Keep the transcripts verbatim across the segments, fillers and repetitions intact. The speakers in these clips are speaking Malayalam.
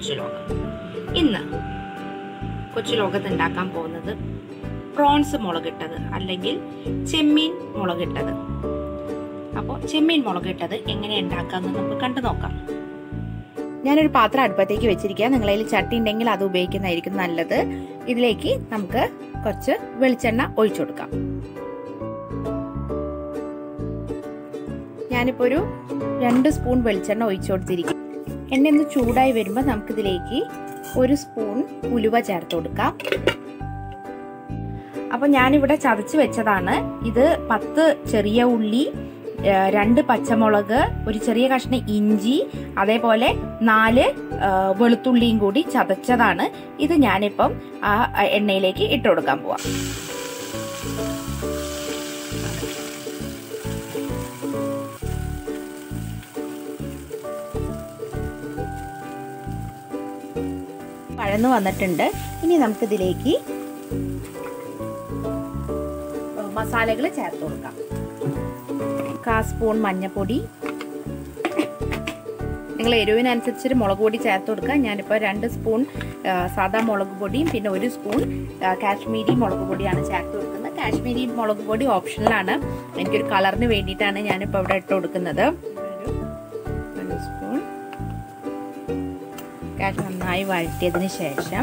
കൊച്ചു ലോകം. ഇന്ന് കൊച്ചു ലോകത്ത് ഉണ്ടാക്കാൻ പോകുന്നത് പ്രോൺസ് മുളകിട്ടത് അല്ലെങ്കിൽ ചെമ്മീൻ മുളകിട്ടത്. അപ്പോൾ ചെമ്മീൻ മുളകിട്ടത് എങ്ങനെ ഉണ്ടാക്കാമെന്ന് നമുക്ക് കണ്ടു നോക്കാം. ഞാനൊരു പാത്രം അടുപ്പത്തേക്ക് വെച്ചിരിക്കുക. നിങ്ങളതിൽ ചട്ടി ഉണ്ടെങ്കിൽ അത് ഉപയോഗിക്കുന്നതായിരിക്കും നല്ലത്. ഇതിലേക്ക് നമുക്ക് കുറച്ച് വെളിച്ചെണ്ണ ഒഴിച്ചു കൊടുക്കാം. ഞാനിപ്പോൾ ഒരു രണ്ട് സ്പൂൺ വെളിച്ചെണ്ണ ഒഴിച്ചു കൊടുത്തിരിക്കും. എണ്ണ ഒന്ന് ചൂടായി വരുമ്പോൾ നമുക്കിതിലേക്ക് ഒരു സ്പൂൺ ഉലുവ ചേർത്ത് കൊടുക്കാം. അപ്പോൾ ഞാനിവിടെ ചതച്ച് വെച്ചതാണ്. ഇത് പത്ത് ചെറിയ ഉള്ളി, രണ്ട് പച്ചമുളക്, ഒരു ചെറിയ കഷ്ണം ഇഞ്ചി, അതേപോലെ നാല് വെളുത്തുള്ളിയും കൂടി ചതച്ചതാണ്. ഇത് ഞാനിപ്പം ആ എണ്ണയിലേക്ക് ഇട്ട് കൊടുക്കാൻ പോവാം. വഴന്നു വന്നിട്ടുണ്ട്. ഇനി നമുക്കിതിലേക്ക് മസാലകൾ ചേർത്ത് കൊടുക്കാം. കാ സ്പൂൺ മഞ്ഞൾപ്പൊടി, നിങ്ങൾ എരിവിനനുസരിച്ച് മുളക് പൊടി ചേർത്ത് കൊടുക്കുക. ഞാനിപ്പോൾ രണ്ട് സ്പൂൺ സാദാ മുളക് പൊടിയും പിന്നെ ഒരു സ്പൂൺ കാശ്മീരി മുളക് പൊടിയാണ് ചേർത്ത് കൊടുക്കുന്നത്. കാശ്മീരി മുളക് പൊടി ഓപ്ഷണലാണ്. എനിക്കൊരു കളറിന് വേണ്ടിയിട്ടാണ് ഞാനിപ്പോൾ ഇവിടെ ഇട്ട് കൊടുക്കുന്നത്. ഒരു സ്പൂൺ കാശ് നന്നായി വഴറ്റിയതിന് ശേഷം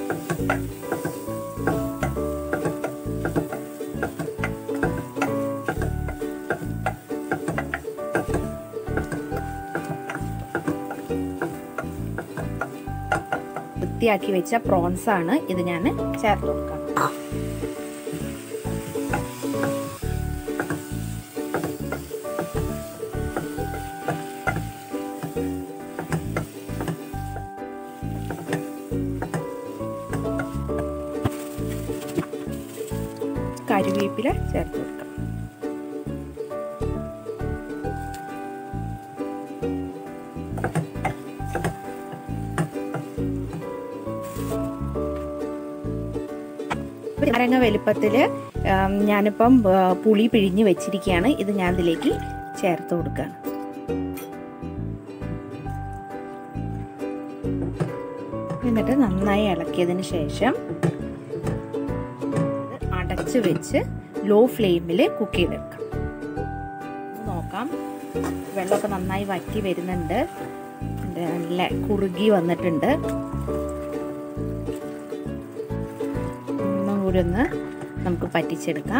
വൃത്തിയാക്കി വെച്ച പ്രോൺസ് ആണ് ഇത് ഞാൻ ചേർത്ത് കൊടുക്കാം. കറിവേപ്പില ചേർത്ത് കൊടുക്കാം. നാരങ്ങ വലുപ്പത്തില് ഞാനിപ്പം പുളി പിഴിഞ്ഞ് വെച്ചിരിക്കുകയാണ്. ഇത് ഞാൻ ഇതിലേക്ക് ചേർത്ത് കൊടുക്കുകയാണ്. എന്നിട്ട് നന്നായി ഇളക്കിയതിന് ശേഷം അടച്ച് വെച്ച് ലോ ഫ്ലെയിമിൽ കുക്ക് ചെയ്തെടുക്കാം. നോക്കാം, വെള്ളമൊക്കെ നന്നായി വറ്റി വരുന്നുണ്ട്. നല്ല കുറുകി വന്നിട്ടുണ്ട്. ഒന്നും കൂടി ഒന്ന് നമുക്ക് പറ്റിച്ചെടുക്കാം.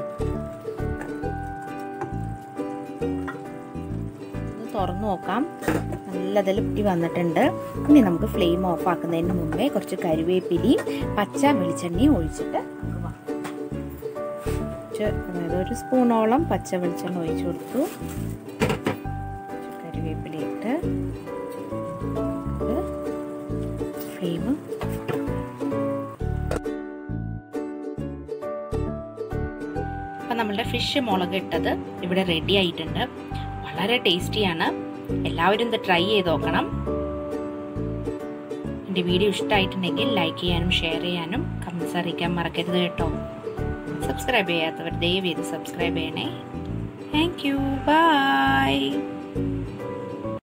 തുറന്നു നോക്കാം, നല്ലതിൽ ഇട്ടി വന്നിട്ടുണ്ട്. ഇനി നമുക്ക് ഫ്ലെയിം ഓഫ് ആക്കുന്നതിന് മുമ്പേ കുറച്ച് കരിവേപ്പിലയും പച്ച വെളിച്ചെണ്ണയും ഒഴിച്ചിട്ട് അതായത് ഒരു സ്പൂണോളം പച്ച വെളിച്ചെണ്ണ ഒഴിച്ചു കൊടുത്തു. കറിവേപ്പില ഇട്ട് ഫ്ലെയിം അപ്പം നമ്മളുടെ ഫിഷ് മുളകിട്ടത് ഇവിടെ റെഡി ആയിട്ടുണ്ട്. വളരെ ടേസ്റ്റിയാണ്. എല്ലാവരും ഇത് ട്രൈ ചെയ്ത് നോക്കണം. എൻ്റെ വീഡിയോ ഇഷ്ടമായിട്ടുണ്ടെങ്കിൽ ലൈക്ക് ചെയ്യാനും ഷെയർ ചെയ്യാനും കമൻസ് അറിയിക്കാൻ മറക്കരുത് കേട്ടോ. സബ്സ്ക്രൈബ് ചെയ്യാത്തവർ ദയവ് ചെയ്ത് സബ്സ്ക്രൈബ് ചെയ്യണേ. Thank you. ബൈ.